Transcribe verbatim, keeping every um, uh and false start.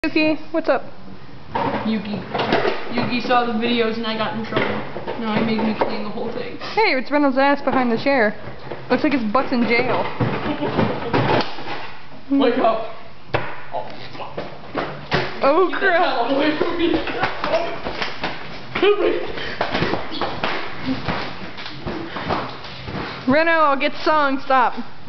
Yuki, what's up? Yuki. Yuki saw the videos and I got in trouble. Now he made me clean the whole thing. Hey, it's Reynolds' ass behind the chair. Looks like his butt's in jail. Wake up. Oh, oh crap. Away from me. Reno, I'll get song, stop.